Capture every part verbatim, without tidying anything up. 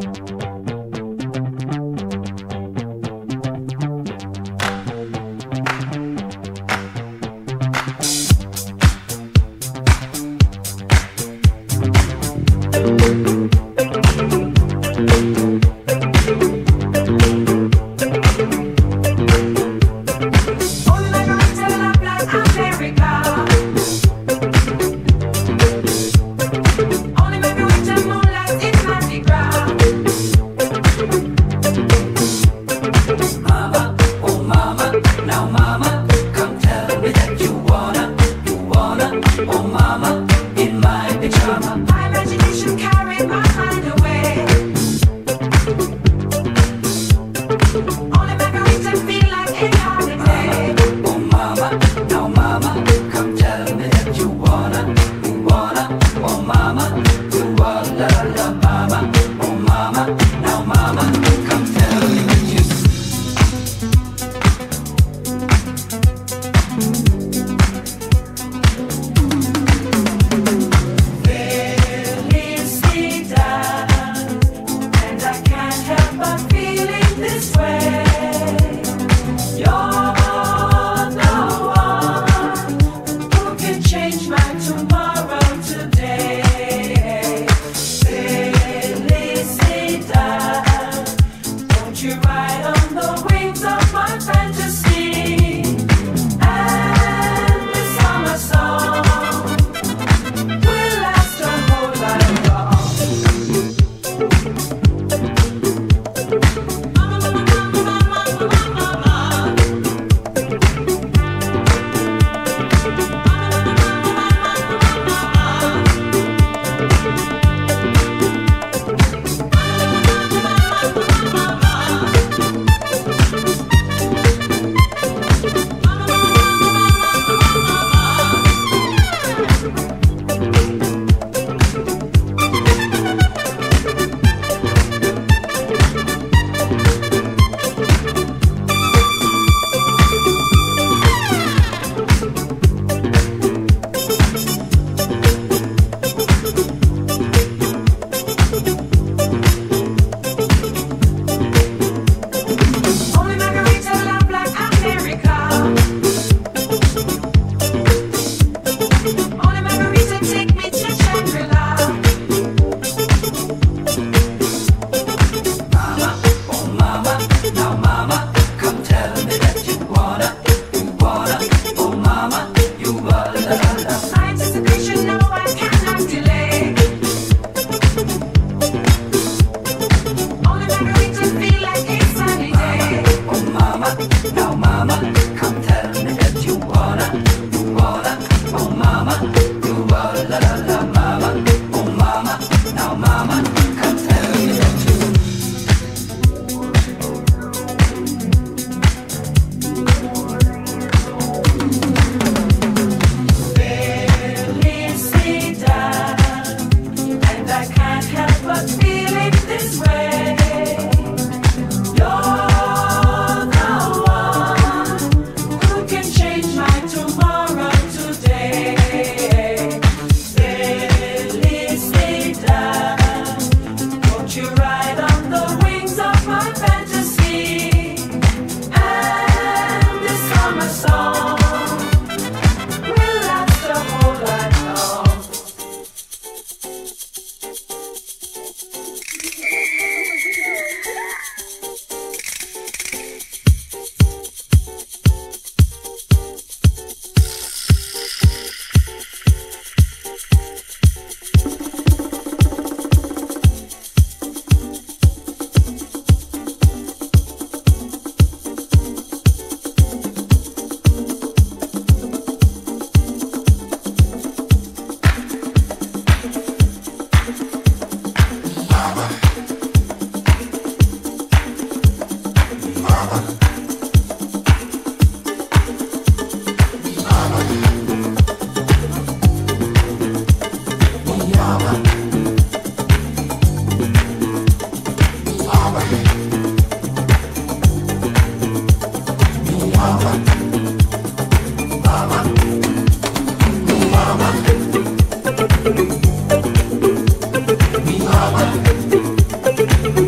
Mama.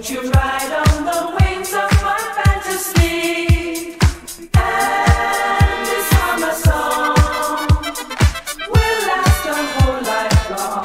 you ride on the wings of my fantasy? And this summer song will last a whole life long.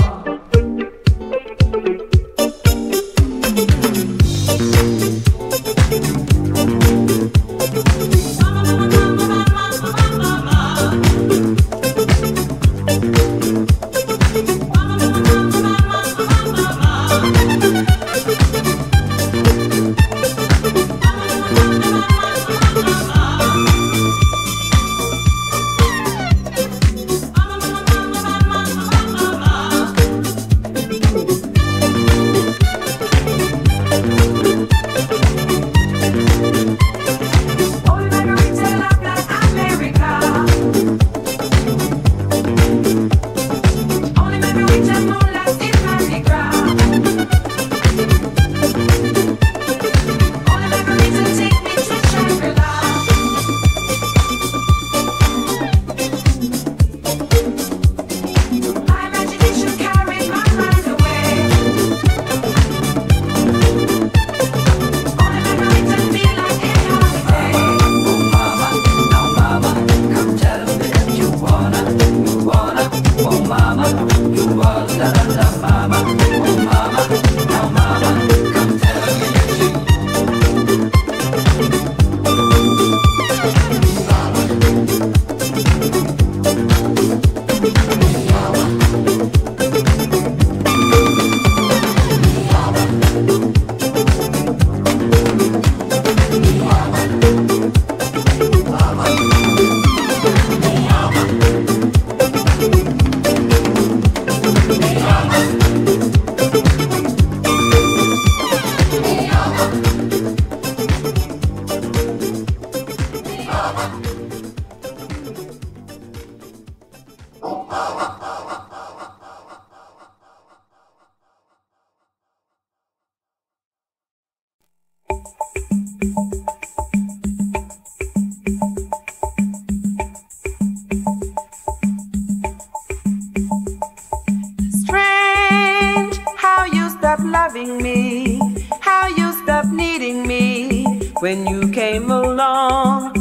When you came along,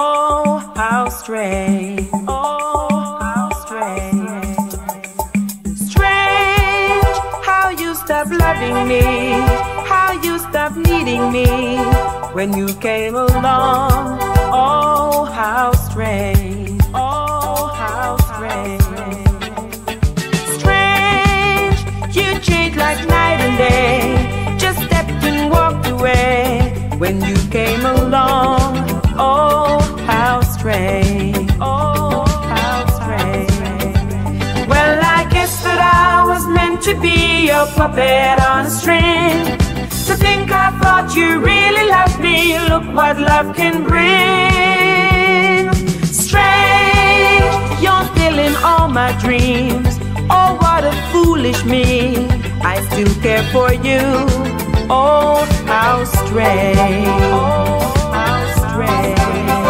oh, how strange, oh, how strange. Strange, how you stopped loving me, how you stopped needing me. When you came along, oh, how strange, oh, how strange. Strange, you changed like night and day, just stepped and walked away. When you came along, oh, how strange, oh, how strange. Well, I guess that I was meant to be your puppet on a string. To think I thought you really loved me, look what love can bring. Strange, you're still in all my dreams. Oh, what a foolish me, I still care for you. Oh, how strange, oh, how strange.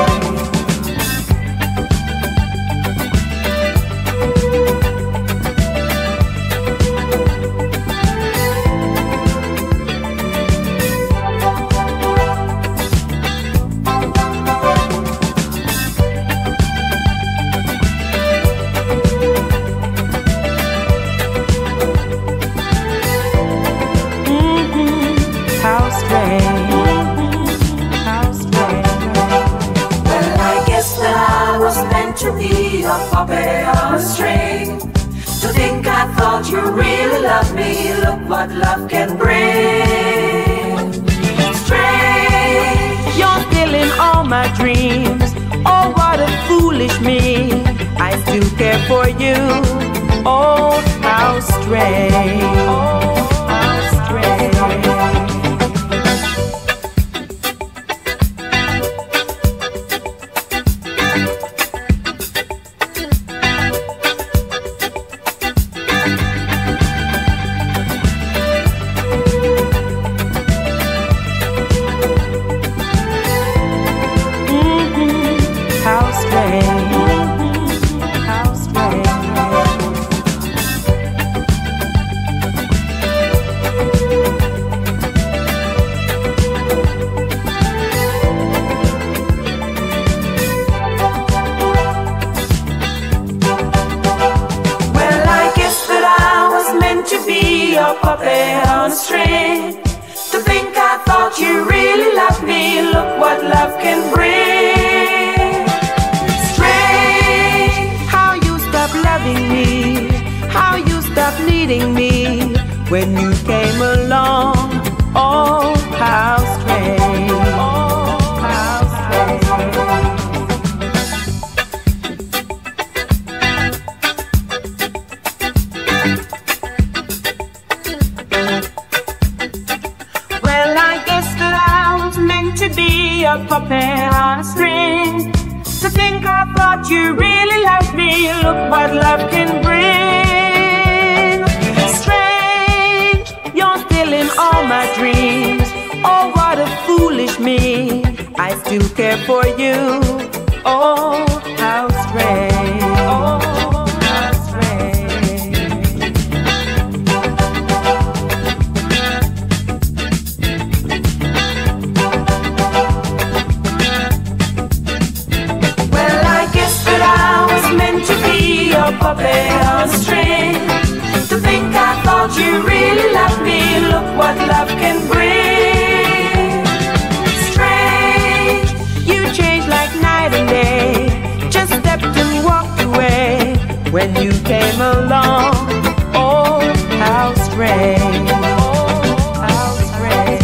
To be a puppet on a string. To think I thought you really loved me, look what love can bring. Strange, you're still in all my dreams. Oh, what a foolish me, I still care for you. Oh, how strange, oh, how strange. love can bring. Strange how you stopped loving me, how you stopped needing me when you came along. Oh, how strange. Oh, how strange. Well, I guess that I was meant to be a puppet on a string. To think I thought you really loved me. Look what love can bring. Strange, you're still in all my dreams. Oh, what a foolish me. I still care for you. Oh, how strange. Oh, how strange. Well, I guess that I was meant to be a puppet on a string. To think I thought you really loved me. Look what love can bring. Strange, you changed like night and day. Just stepped and walked away when you came along. Oh, how strange. Oh, how strange.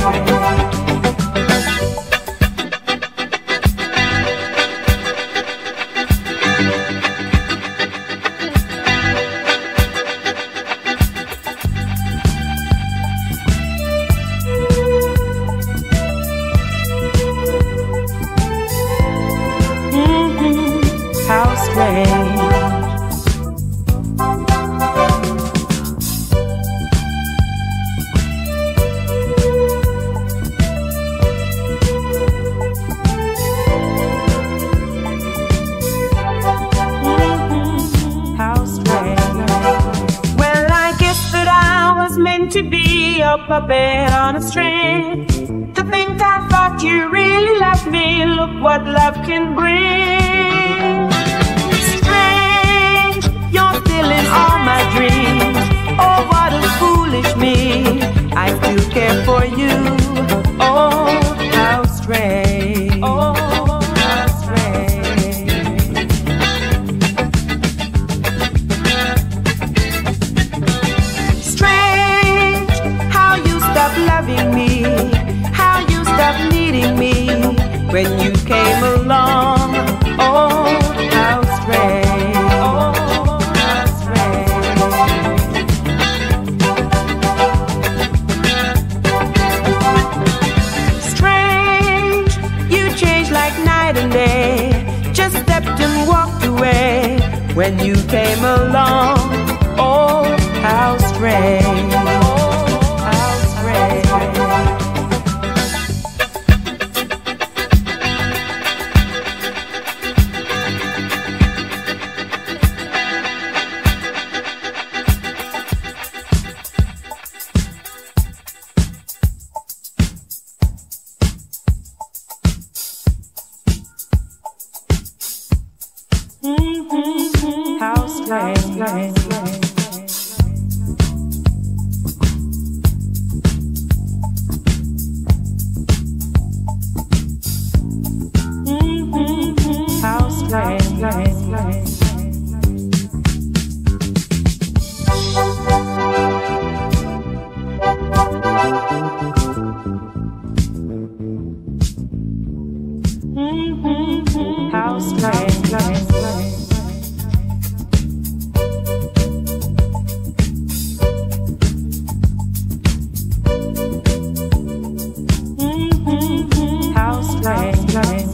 How strange. How strange. Well, I guess that I was meant to be a puppet on a string. To think I thought you really loved me. Look what love can bring. Strange, you're still in all my dreams. Oh, what a foolish me. I still care for you. Oh, how strange. Oh, how strange. Strange how you stopped loving me, how you stopped needing me when you came along. Oh, how strange. Oh, how strange. Strange, you changed like night and day. Just stepped and walked away when you came along. Oh, how strange. Oh, how strange. How strange. How strange. How strange. How strange.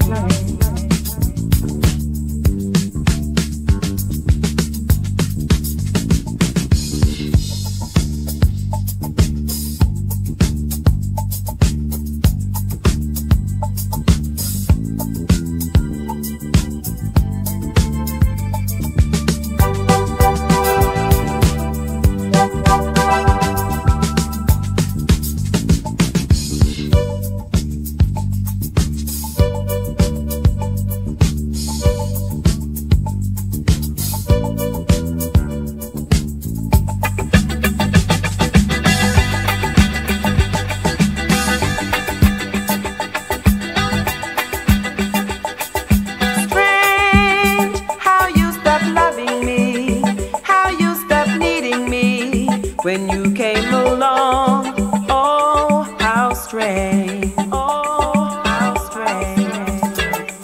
strange, oh, how strange.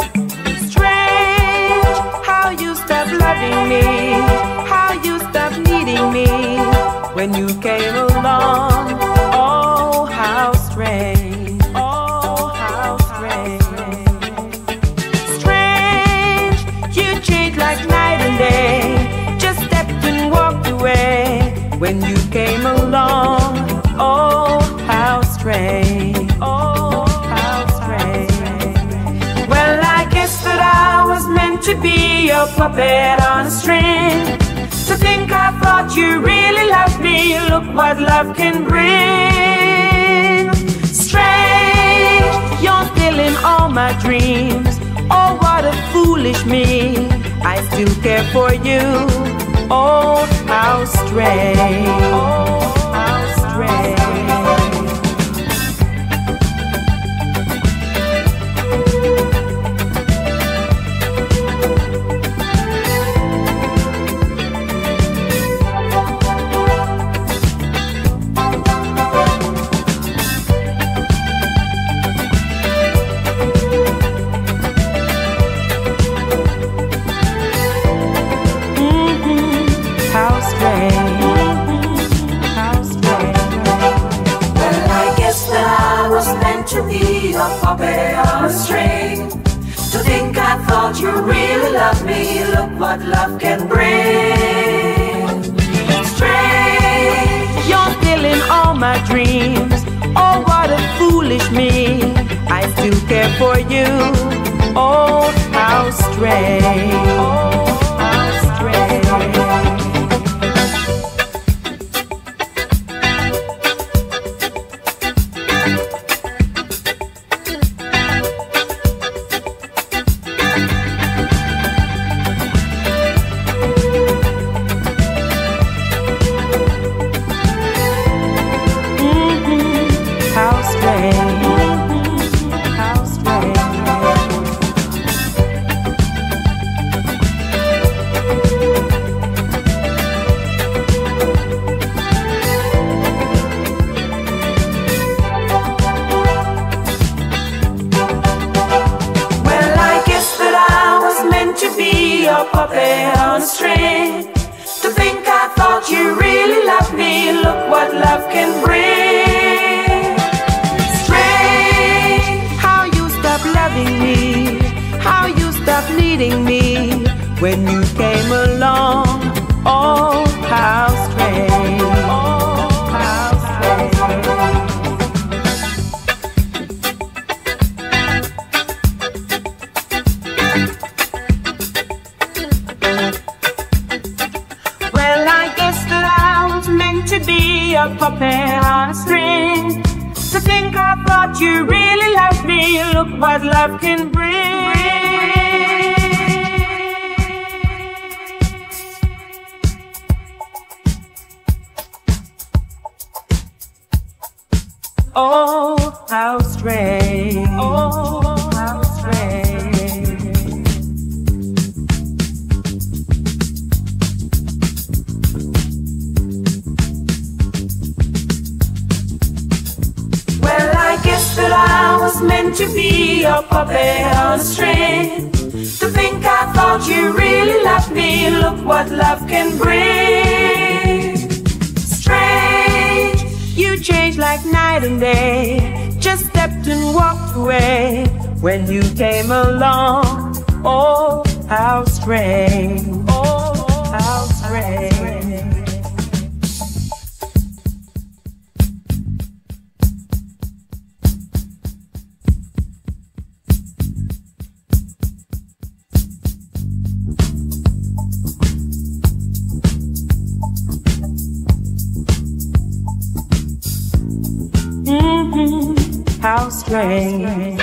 Strange, how you stopped loving me, how you stopped needing me when you came along. Oh, how strange, oh, how strange. Strange, you changed like night and day, just stepped and walked away when you came along. Oh, how strange, oh, how strange. Well, I guess that I was meant to be your puppet on a string. To think I thought you really loved me, look what love can bring. Strange, you're still in all my dreams. Oh, what a foolish me, I still care for you. Oh, how strange, oh, how strange. To be a puppet on a string. To think I thought you really loved me, look what love can bring. Strange, you're still in all my dreams. Oh, what a foolish me, I still care for you. Oh, how strange, oh, how strange. When you came along, oh, how strange, oh, how strange. Well, I guess that I was meant to be a puppet on a string. To think I thought you really loved me, look what love can bring. Oh, how strange, oh, how strange. Well, I guess that I was meant to be your puppet on a string. To think I thought you really loved me, look what love can bring. Strange, you changed like night and day, just stepped and walked away when you came along. Oh, how strange, oh, how strange. Mm-hmm. How strange.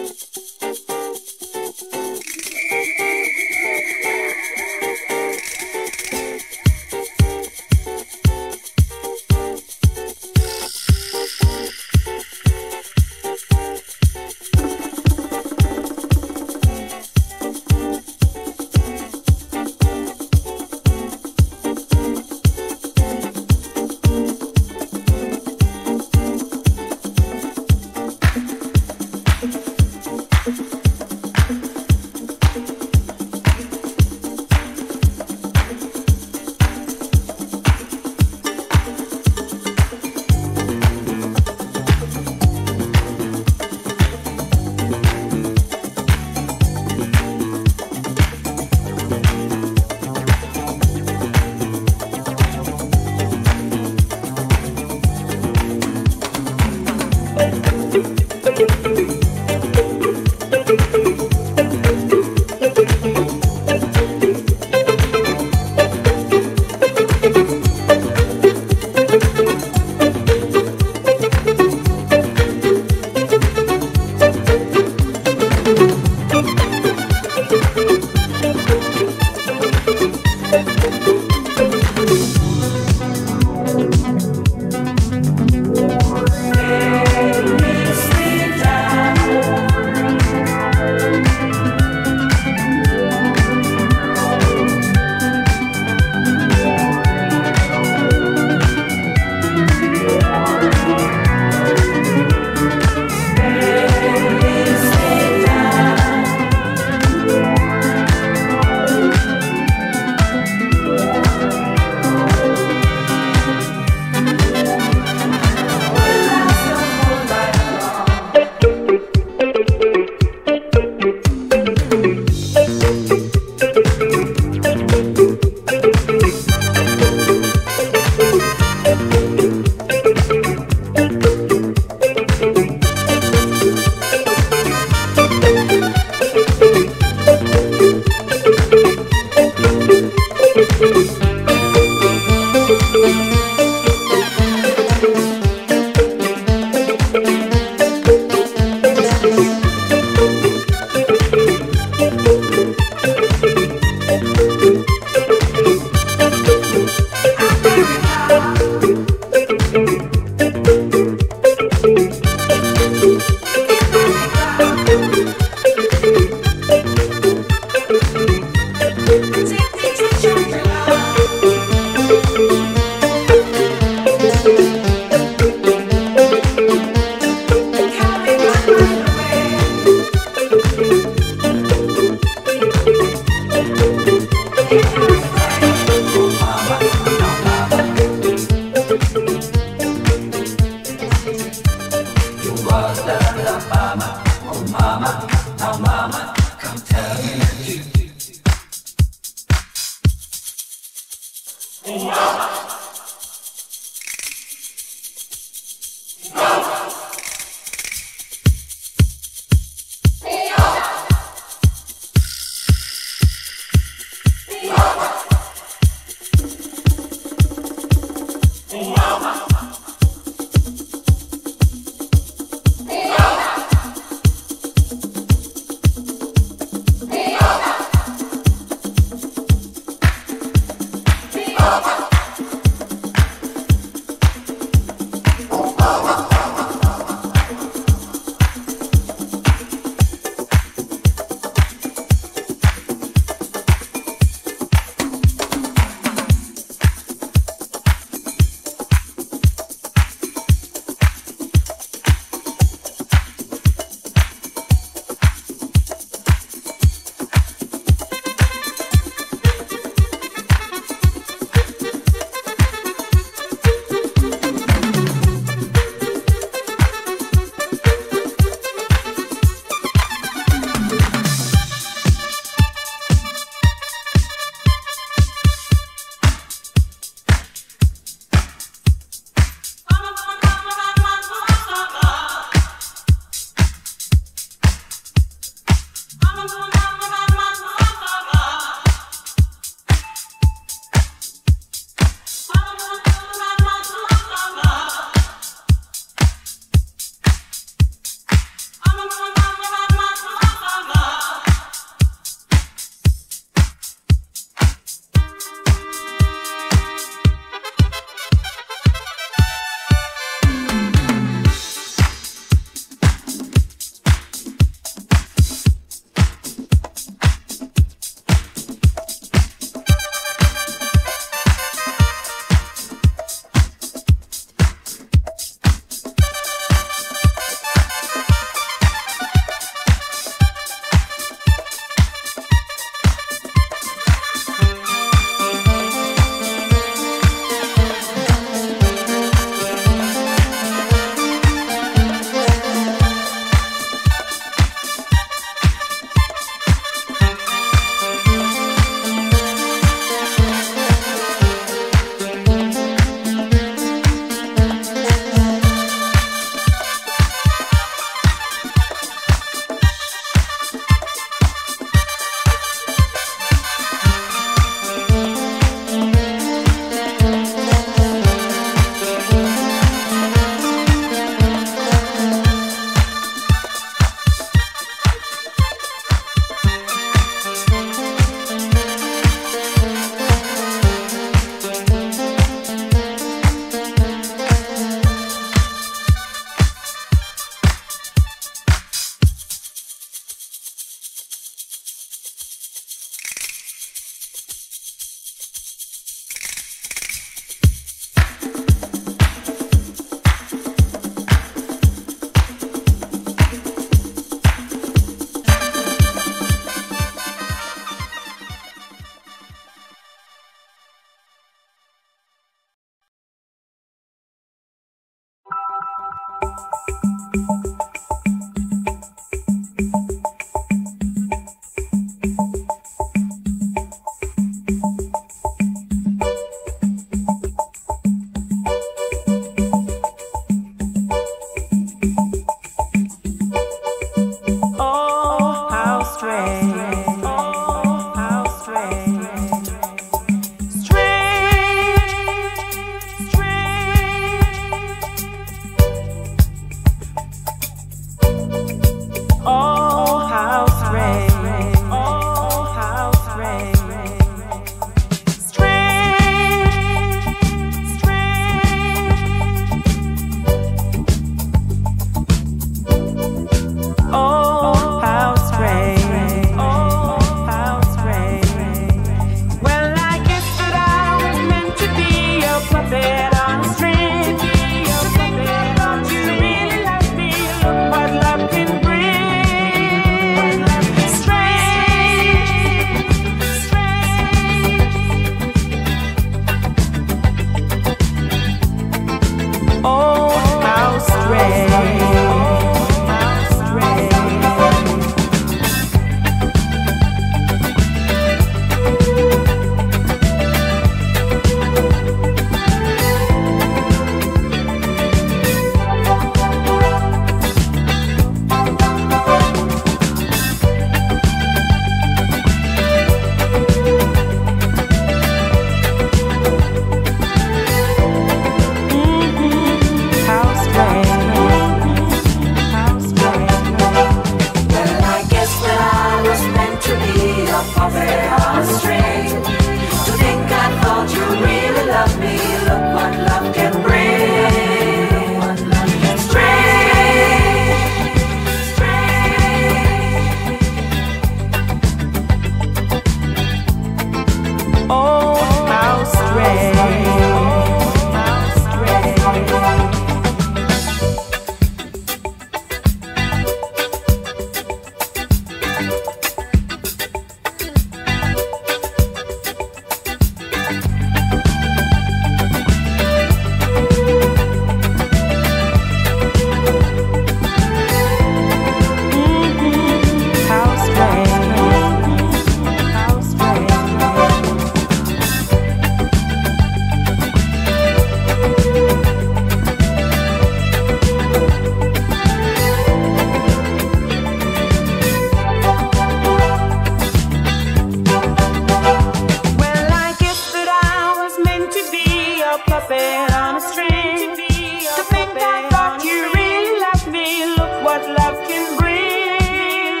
what love can bring.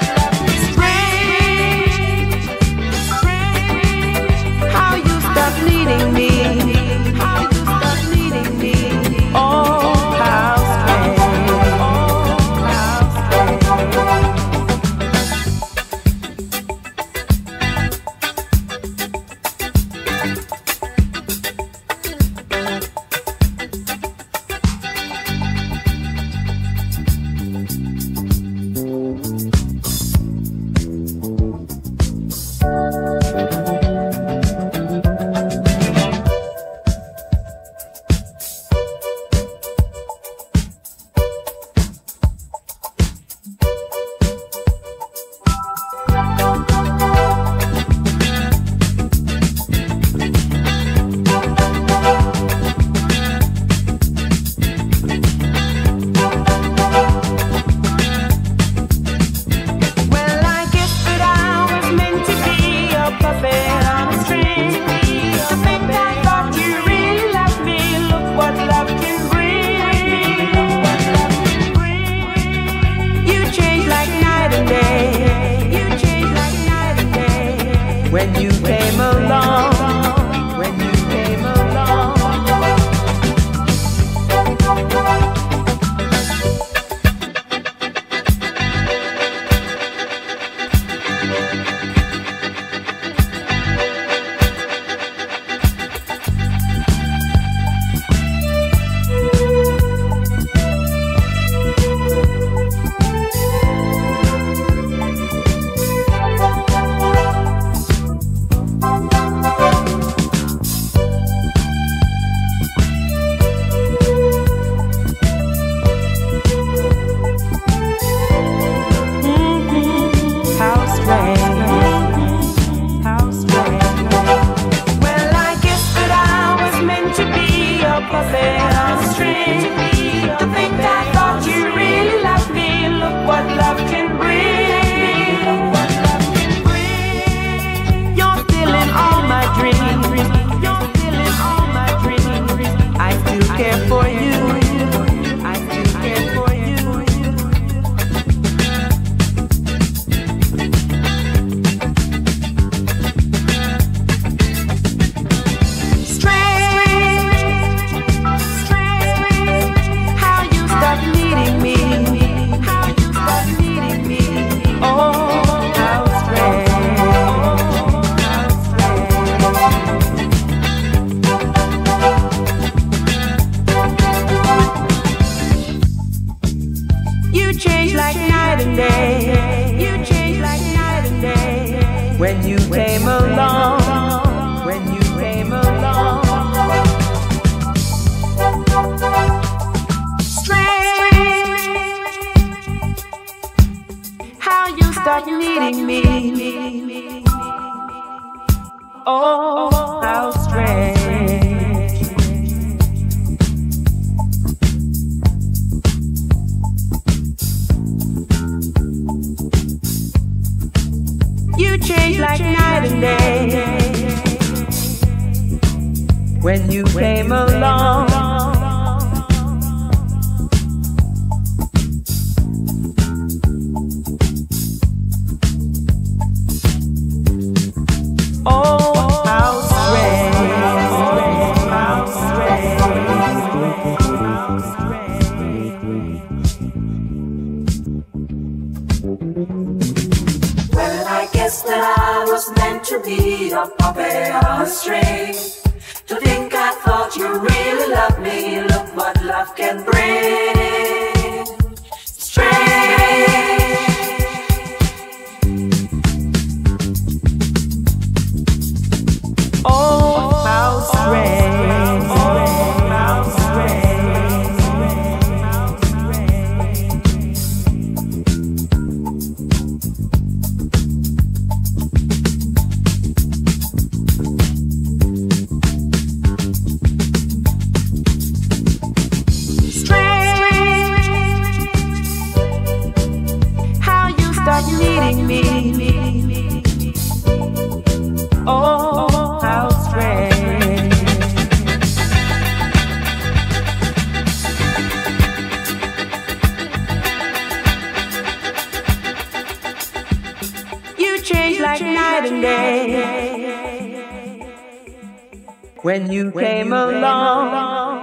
Strange, strange, how you stop needing me. How you stop needing me. Oh, how strange. Oh, how strange. Strange. night and day. When you came along,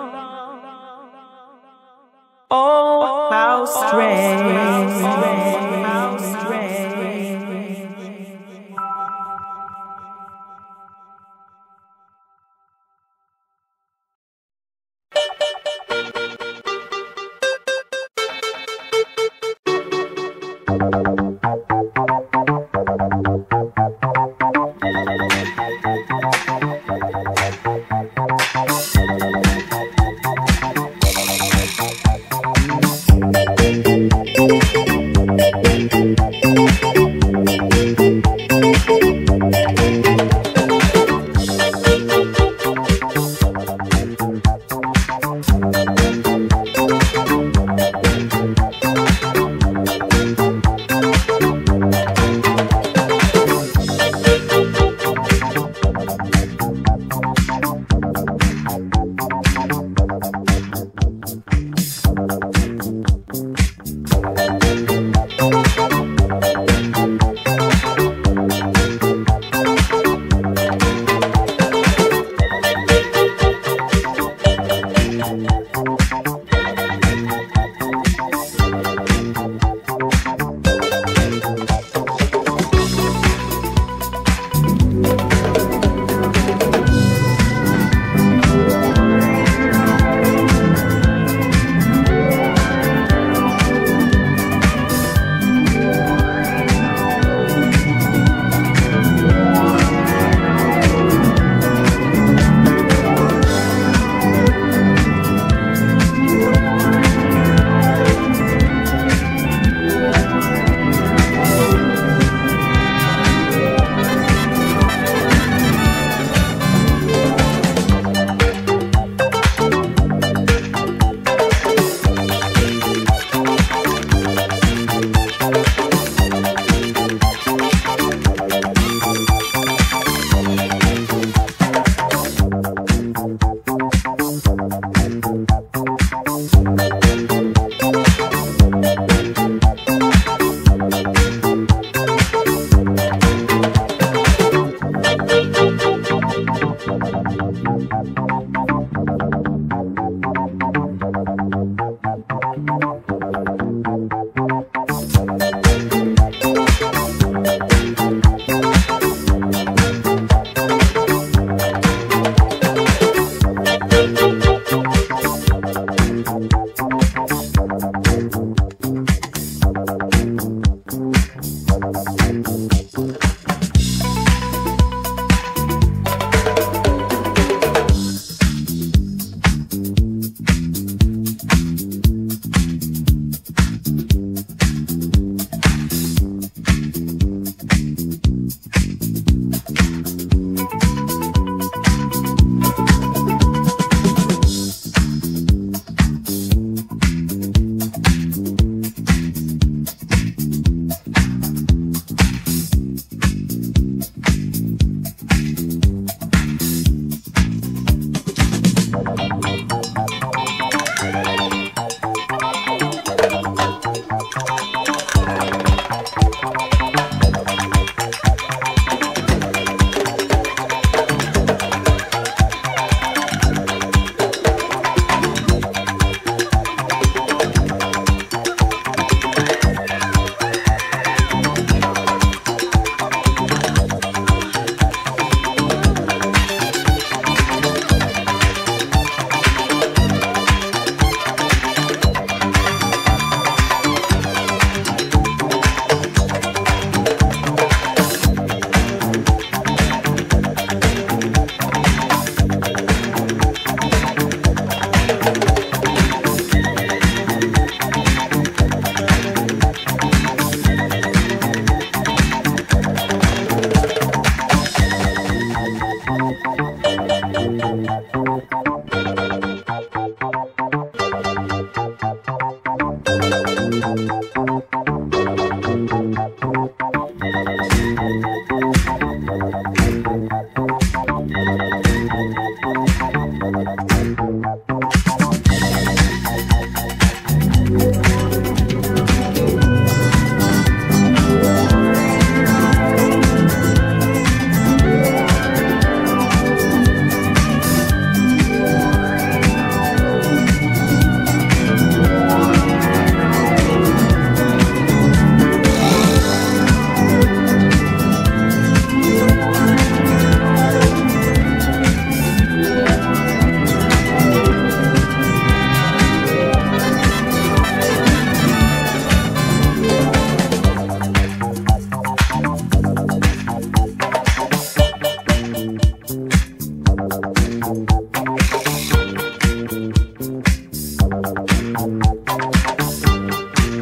oh, how strange, how strange.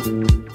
Thank you.